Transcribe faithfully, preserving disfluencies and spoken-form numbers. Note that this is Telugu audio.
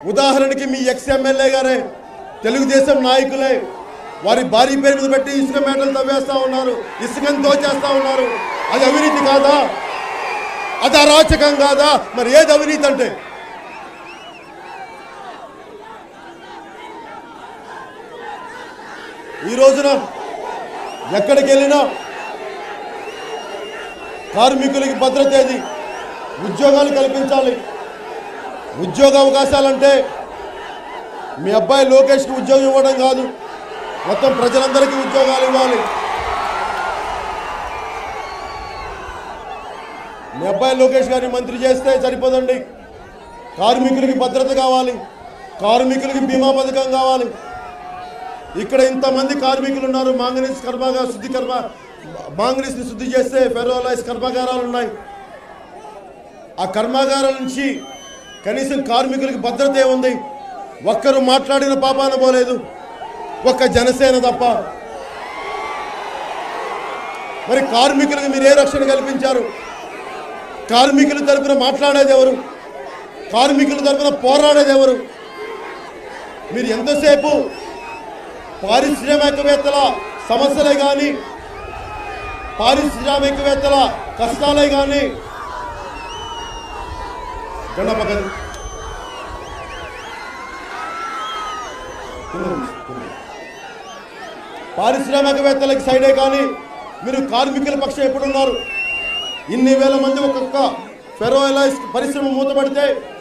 ఉదాహరణకి మీ ఎక్స్ ఎమ్మెల్యే గారే తెలుగుదేశం నాయకులే వారి భారీ పేరు మీద పెట్టి ఇసుక మేటలు తవ్వేస్తా ఉన్నారు, ఇసుకను దోచేస్తా ఉన్నారు. అది అవినీతి కాదా? అది అరాచకం కాదా? మరి ఏది అవినీతి అంటే? ఈ రోజున ఎక్కడికి వెళ్ళినా కార్మికులకి భద్రత ఏది? ఉద్యోగాలు కల్పించాలి. ఉద్యోగ అవకాశాలంటే మీ అబ్బాయి లోకేష్కి ఉద్యోగం ఇవ్వడం కాదు, మొత్తం ప్రజలందరికీ ఉద్యోగాలు ఇవ్వాలి. మీ అబ్బాయి లోకేష్ గారిని మంత్రి చేస్తే సరిపోదండి. కార్మికులకి భద్రత కావాలి, కార్మికులకి బీమా పథకం కావాలి. ఇక్కడ ఇంతమంది కార్మికులు ఉన్నారు. మాంగనీస్ కర్మాగార శుద్ధి కర్మ మాంగనీస్ని శుద్ధి చేస్తే ఫెర్రోలైజ్ కర్మాగారాలు ఉన్నాయి. ఆ కర్మాగారాల నుంచి కనీసం కార్మికులకి భద్రత ఏముంది? ఒక్కరు మాట్లాడిన పాపాన పోలేదు, ఒక్క జనసేన తప్ప. మరి కార్మికులకు మీరు ఏ రక్షణ కల్పించారు? కార్మికుల తరపున మాట్లాడేది ఎవరు? కార్మికుల తరపున పోరాడేది ఎవరు? మీరు ఎంతసేపు పారిశ్రామికవేత్తల సమస్యలే కానీ, పారిశ్రామికవేత్తల కష్టాలే కానీ గణపగది పారిశ్రామికవేత్తలకి సైడే కానీ మీరు కార్మికుల పక్షం ఎప్పుడున్నారు? ఇన్ని వేల మంది ఒక్కొక్క ఫెర్రోలైజ్ పరిశ్రమ మూతపడితే